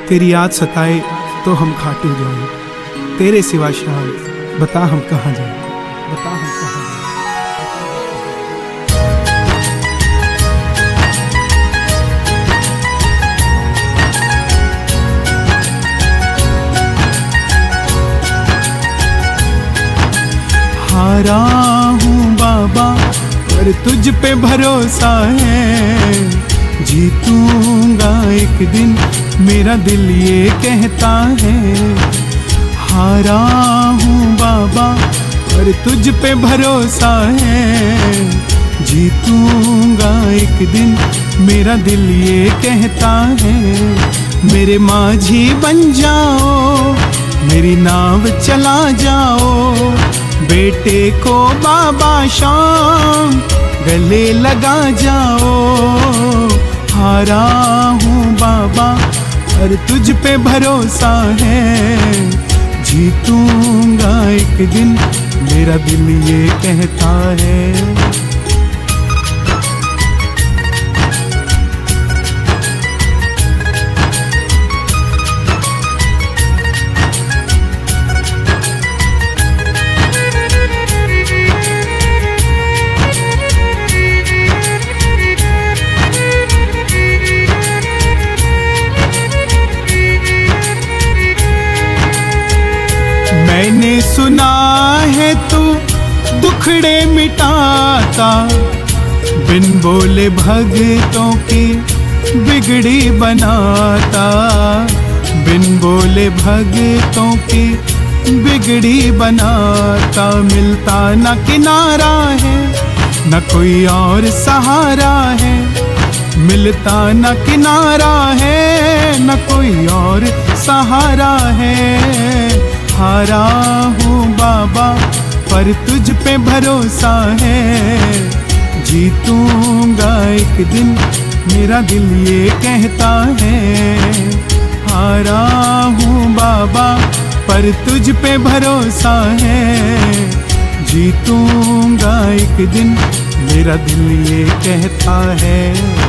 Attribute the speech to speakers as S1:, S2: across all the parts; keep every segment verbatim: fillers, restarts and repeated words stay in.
S1: तेरी याद सताए तो हम खाटू जाए, तेरे सिवा शाम बता हम कहाँ जाए, बता हम कहाँ जाए। हारा हूँ बाबा पर तुझ पे भरोसा है, जीतूंगा एक दिन मेरा दिल ये कहता है। हारा हूँ बाबा पर तुझ पे भरोसा है, जीतूंगा एक दिन मेरा दिल ये कहता है। मेरे माझी बन जाओ, मेरी नाव चला जाओ, बेटे को बाबा शाम गले लगा जाओ। हारा हूँ बाबा पर तुझ पे भरोसा है, जीतूंगा एक दिन मेरा दिल ये कहता है। मैंने सुना है तू दुखड़े मिटाता, बिन बोले भगतों की बिगड़ी बनाता, बिन बोले भगतों की बिगड़ी बनाता। मिलता न किनारा है न कोई और सहारा है, मिलता न किनारा है न कोई और सहारा है। हारा हूँ बाबा पर तुझ पे भरोसा है, जीतूंगा एक दिन मेरा दिल ये कहता है। हारा हूँ बाबा पर तुझ पे भरोसा है, जीतूंगा एक दिन मेरा दिल ये कहता है।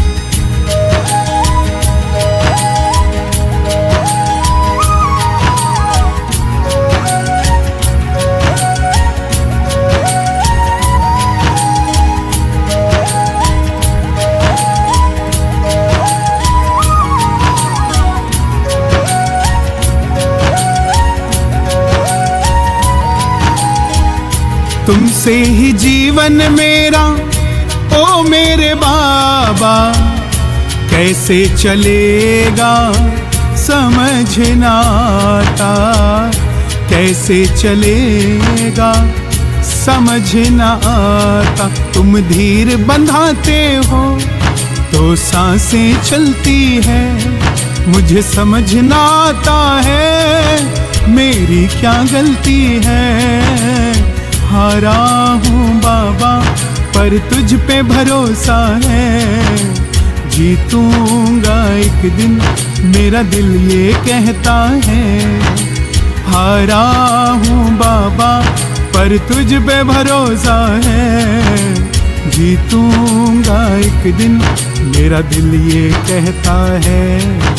S1: तुमसे ही जीवन मेरा ओ मेरे बाबा, कैसे चलेगा समझ ना आता, कैसे चलेगा समझ ना आता। तुम धीर बंधाते हो तो सांसें चलती है, मुझे समझ ना आता है मेरी क्या गलती है। हारा हूँ बाबा पर तुझ पे भरोसा है, जीतूंगा एक दिन मेरा दिल ये कहता है। हारा हूँ बाबा पर तुझ पे भरोसा है, जीतूंगा एक दिन मेरा दिल ये कहता है।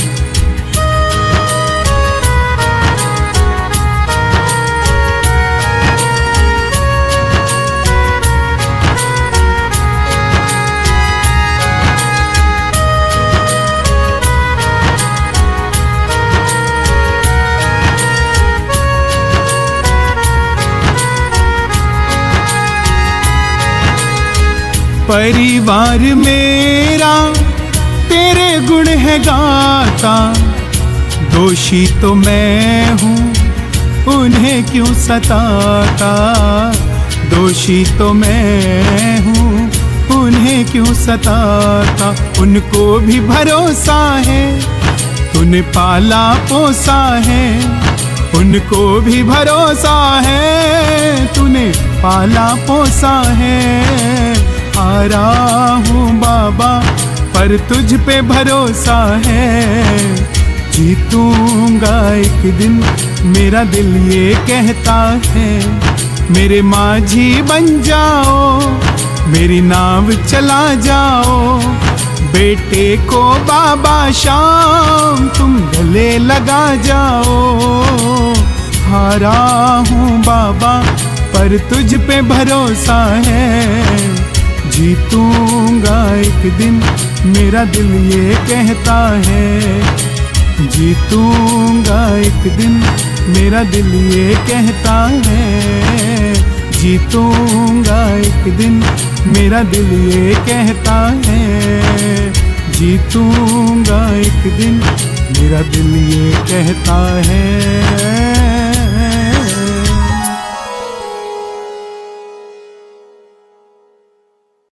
S1: परिवार मेरा तेरे गुण है गाता, दोषी तो मैं हूँ उन्हें क्यों सताता, दोषी तो मैं हूँ उन्हें क्यों सताता। उनको भी भरोसा है तूने पाला पोसा है, उनको भी भरोसा है तूने पाला पोसा है। हारा हूँ बाबा पर तुझ पे भरोसा है, जीतूंगा एक दिन मेरा दिल ये कहता है। मेरे माझी बन जाओ, मेरी नाव चला जाओ, बेटे को बाबा शाम तुम गले लगा जाओ। हारा हूँ बाबा पर तुझ पे भरोसा है, जीतूंगा एक दिन मेरा दिल ये कहता है। जीतूंगा एक दिन मेरा दिल ये कहता है। जीतूंगा एक दिन मेरा दिल ये कहता है। जीतूंगा एक दिन मेरा दिल ये कहता है।